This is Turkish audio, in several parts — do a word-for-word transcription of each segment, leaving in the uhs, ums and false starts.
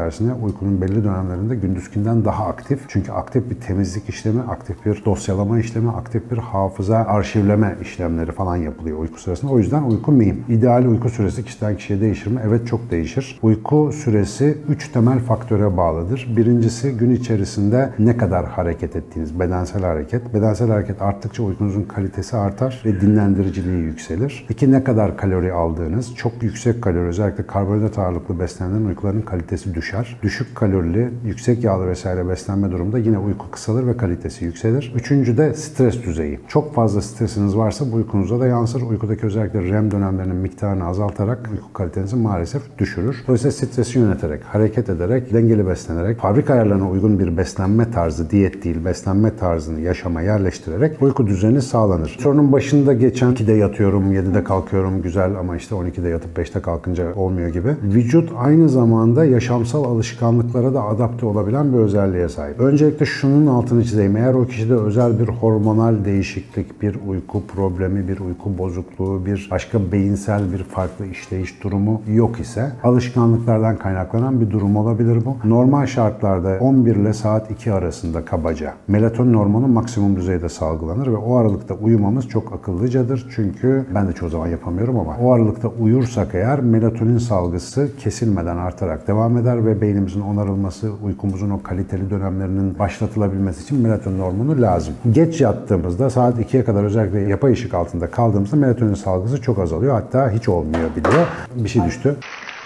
tersine uykunun belli dönemlerinde gündüzkinden daha aktif. Çünkü aktif bir temizlik işlemi, aktif bir dosyalama işlemi, aktif bir hafıza arşivleme işlemleri falan yapılıyor uyku sırasında. O yüzden uyku mühim. İdeal uyku süresi kişiden kişiye değişir mi? Evet, çok değişir. Uyku süresi üç temel faktöre bağlıdır. Birincisi gün içerisinde ne kadar hareket ettiğiniz, bedensel hareket. Bedensel hareket arttıkça uykunuzun kalitesi artar ve dinlendiriciliği yükselir. İki, ne kadar kalori aldığınız. Çok yüksek kalori, özellikle karbonhidrat ağırlıklı beslenenlerin uykularının kalitesi düşer. Düşük kalorili, yüksek yağlı vesaire beslenme durumunda yine uyku kısalır ve kalitesi yükselir. Üçüncü de stres düzeyi. Çok fazla stresiniz varsa bu uykunuza da yansır. Uykudaki özellikle R E M dönemlerinin miktarını azaltarak uyku kalitenizi maalesef düşürür. Dolayısıyla stresi yöneterek, hareket ederek, dengeli beslenerek, fabrika ayarlarına uygun bir beslenme tarzı, diyet değil, beslenme tarzını yaşama yerleştirerek uyku düzeni sağlanır. Sorunun başında geçen ikide yatıyorum, yedide kalkıyorum, güzel ama işte on ikide yatıp beşte kalkınca olmuyor gibi. Vücut aynı zamanda yaşamsal alışkanlıklara da adapte olabilen bir özelliğe sahip. Öncelikle şunun altını çizeyim. Eğer o kişide özel bir hormonal değişiklik, bir uyku problemi, bir uyku bozukluğu, bir başka beyinsel bir farklı işleyiş durumu yok ise alışkanlıklardan kaynaklanan bir durum olabilir bu. Normal şartlarda on bir ile saat iki arasında kabaca melatonin hormonu maksimum düzeyde salgılanır ve o aralıkta uyumamız çok akıllıcadır. Çünkü ben de çoğu zaman yapamıyorum ama o aralıkta uyursak eğer melatonin salgısı kesilmeden artarak devam eder ve beynimizin onarılması, uykumuzun o kaliteli dönemlerinin başlatılabilmesi için melatonin hormonu lazım. Geç yattığımızda saat ikiye kadar özellikle yapay ışık altında kaldığımızda melatonin salgısı çok azalıyor. Hatta hiç olmuyor bile. Bir şey düştü.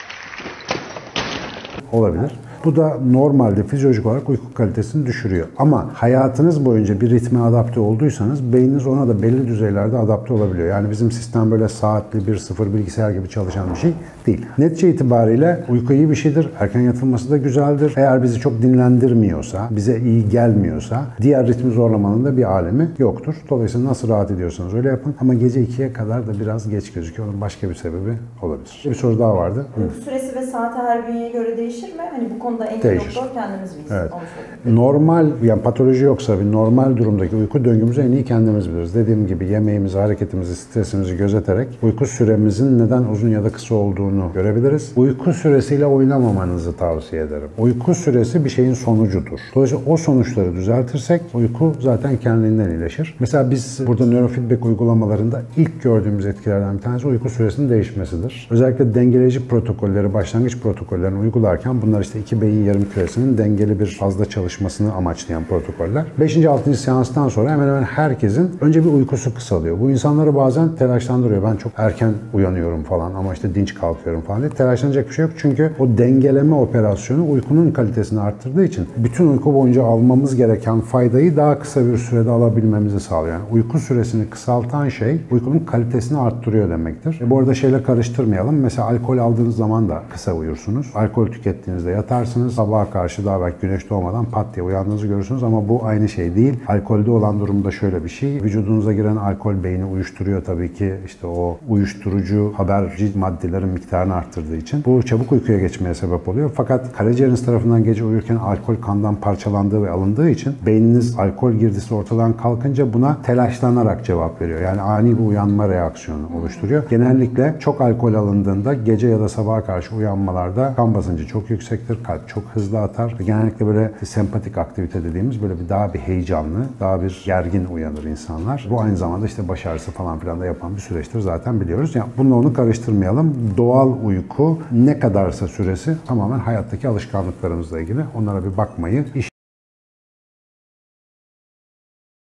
Olabilir. Bu da normalde fizyolojik olarak uyku kalitesini düşürüyor. Ama hayatınız boyunca bir ritme adapte olduysanız beyniniz ona da belli düzeylerde adapte olabiliyor. Yani bizim sistem böyle saatli bir sıfır bilgisayar gibi çalışan bir şey değil. Netice itibariyle uyku iyi bir şeydir. Erken yatılması da güzeldir. Eğer bizi çok dinlendirmiyorsa, bize iyi gelmiyorsa diğer ritmi zorlamanın da bir alemi yoktur. Dolayısıyla nasıl rahat ediyorsanız öyle yapın. Ama gece ikiye kadar da biraz geç gözüküyor. Onun başka bir sebebi olabilir. Bir soru daha vardı. Uyku süresi ve saati her bünyeye göre değişir mi? Hani bu konuda en iyi doktor kendimiz miyiz? Evet. Normal, yani patoloji yoksa bir normal durumdaki uyku döngümüzü en iyi kendimiz biliriz. Dediğim gibi yemeğimizi, hareketimizi, stresimizi gözeterek uyku süremizin neden uzun ya da kısa olduğunu görebiliriz. Uyku süresiyle oynamamanızı tavsiye ederim. Uyku süresi bir şeyin sonucudur. Dolayısıyla o sonuçları düzeltirsek uyku zaten kendiliğinden iyileşir. Mesela biz burada nörofeedback uygulamalarında ilk gördüğümüz etkilerden bir tanesi uyku süresinin değişmesidir. Özellikle dengeleyici protokolleri, başlangıç protokollerini uygularken bunlar işte iki beyin yarım küresinin dengeli bir fazla çalışmasını amaçlayan protokoller. beşinci altıncı seanstan sonra hemen hemen herkesin önce bir uykusu kısalıyor. Bu insanları bazen telaşlandırıyor. Ben çok erken uyanıyorum falan ama işte dinç kalkıyorum falan diye. Telaşlanacak bir şey yok. Çünkü o dengeleme operasyonu uykunun kalitesini arttırdığı için bütün uyku boyunca almamız gereken faydayı daha kısa bir sürede alabilmemizi sağlıyor. Yani uyku süresini kısaltan şey uykunun kalitesini arttırıyor demektir. E bu arada şeyle karıştırmayalım. Mesela alkol aldığınız zaman da kısa uyursunuz. Alkol tükettiğinizde yatarsınız. Sabaha karşı daha belki güneş doğmadan pat diye uyandığınızı görürsünüz ama bu aynı şey değil. Alkolde olan durumda şöyle bir şey. Vücudunuza giren alkol beyni uyuşturuyor tabii ki. İşte o uyuşturucu haberci maddelerin miktarını arttırdığı için. Bu çabuk uykuya geçmeye sebep oluyor. Fakat karaciğeriniz tarafından gece uyurken alkol kandan parçalandığı ve alındığı için beyniniz alkol girdisi ortadan kalkınca buna telaşlanarak cevap veriyor. Yani ani bir uyanma reaksiyonu oluşturuyor. Genellikle çok alkol alındığında gece ya da sabaha karşı uyanmalarda kan basıncı çok yüksektir. Kalp çok hızlı atar. Genellikle böyle sempatik aktivite dediğimiz böyle bir daha bir heyecanlı, daha bir gergin uyanır insanlar. Bu aynı zamanda işte baş ağrısı falan filan da yapan bir süreçtir zaten biliyoruz. Yani bununla onu karıştırmayalım. Doğal uyku ne kadarsa süresi tamamen hayattaki alışkanlıklarımızla ilgili. Onlara bir bakmayı, iş